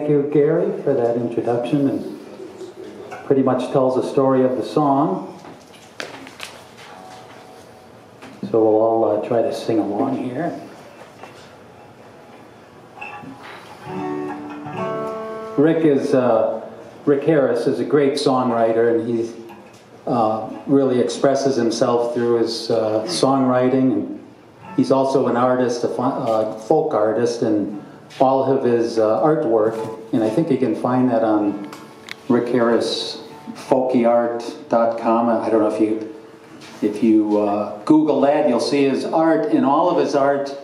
thank you, Gary, for that introduction, and pretty much tells the story of the song. So we'll all try to sing along here. Rick Harris is a great songwriter, and he really expresses himself through his songwriting. And he's also an artist, a folk artist, and all of his artwork, and I think you can find that on rickharrisfolkyart.com. I don't know if you Google that, you'll see his art, and all of his art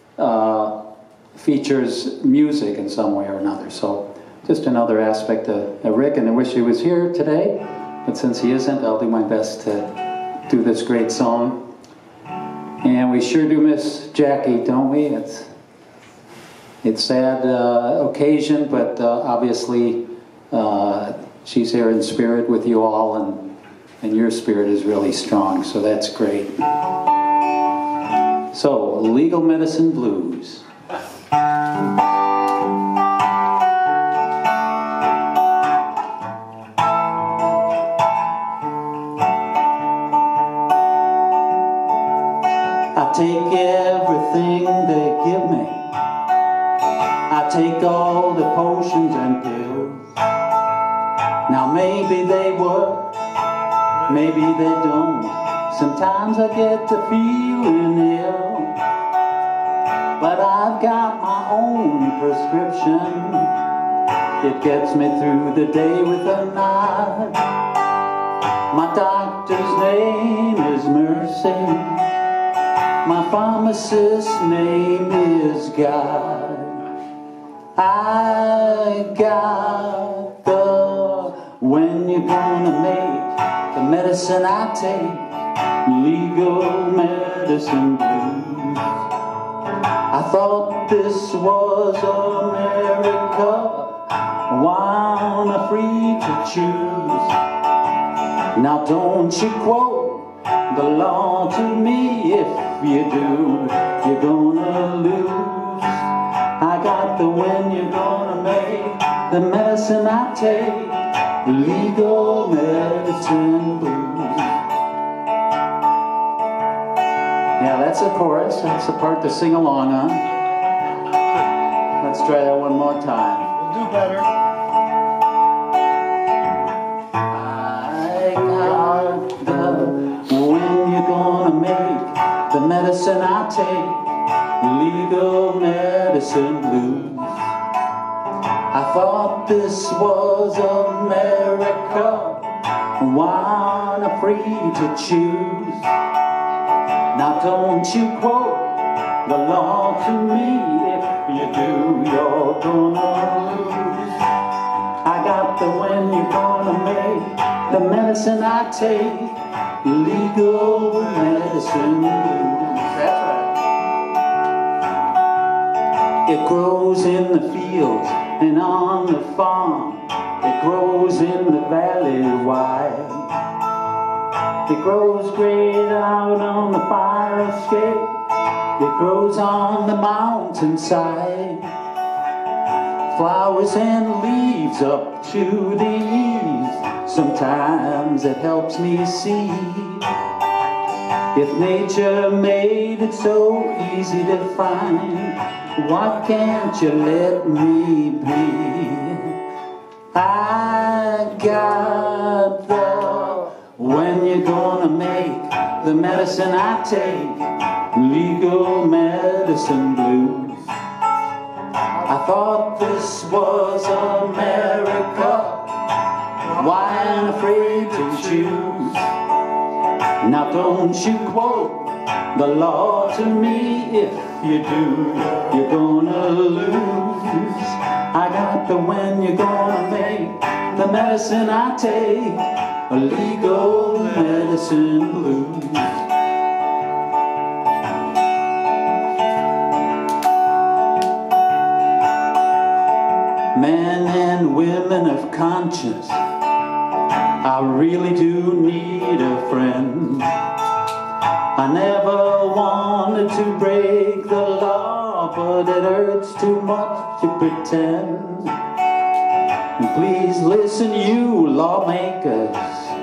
features music in some way or another. So just another aspect of Rick, and I wish he was here today, but since he isn't, I'll do my best to do this great song. And we sure do miss Jacki, don't we? It's sad occasion, but obviously she's here in spirit with you all, and your spirit is really strong, so that's great. So, Legal Medicine Blues. I take everything they give me. I take all the potions and pills. Now maybe they work, maybe they don't. Sometimes I get to feeling ill, but I've got my own prescription. It gets me through the day with a nod. My doctor's name is Mercy. My pharmacist's name is God. I got the when you're gonna make the medicine I take, legal medicine blues. I thought this was America, one free to choose. Now don't you quote the law to me. If you do, you're gonna lose. I got the when you're gonna make the medicine I take, legal medicine blues. Yeah, that's a chorus. That's the part to sing along on. Let's try that one more time. We'll do better. I got the when you're gonna make the medicine I take, legal medicine blues. I thought this was America, one free to choose. Now don't you quote the law to me. If you do, you're gonna lose. I got the when you're gonna make the medicine I take, legal medicine blues. That's right. It grows in the fields and on the farm. It grows in the valley wide. It grows great out on the fire escape. It grows on the mountainside. Flowers and leaves up to the eaves. Sometimes it helps me see if nature made it so easy to find, why can't you let me be? I got the when you're gonna make the medicine I take, legal medicine blues. I thought this was America, why afraid to choose? Now don't you quote the law to me. If you do, you're gonna lose. I got the when you're gonna make the medicine I take, a legal medicine blues. Men and women of conscience, I really do need a friend. I never wanted to break the law, but it hurts too much to pretend. And please listen, you lawmakers,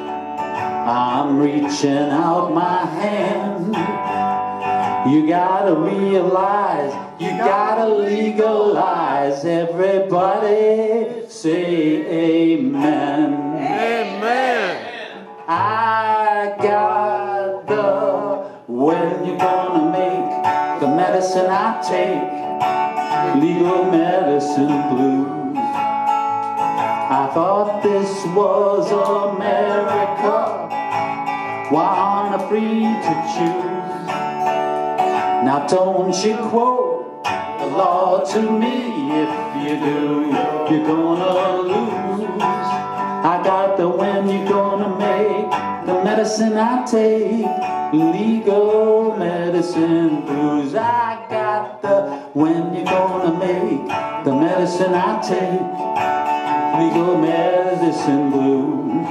I'm reaching out my hand. You gotta realize, you gotta legalize. Everybody say amen. Amen. I got the, when you gonna make the medicine I take legal medicine blues? I thought this was America, why aren't I free to choose? Now don't you quote the law to me, if you do, you're gonna lose. I got the when you gonna make the medicine I take legal medicine blues. I got the when you gonna make the medicine I take legal medicine blues.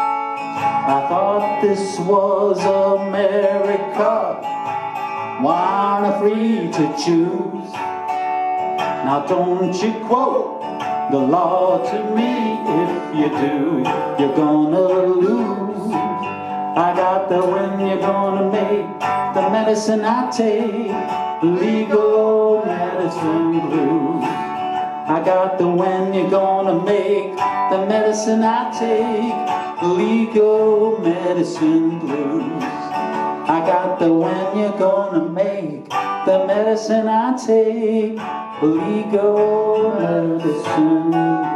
I thought this was America, why aren't I free to choose? Now don't you quote the law to me, if you do, you're gonna lose. I got the when you're gonna make the medicine I take legal medicine blues. I got the when you're gonna make the medicine I take legal medicine blues. I got the when you're gonna make the medicine I take legal medicine blues.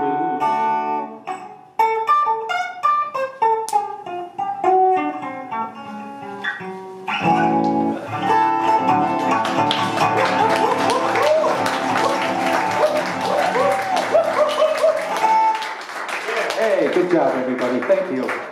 Hey, good job everybody, thank you.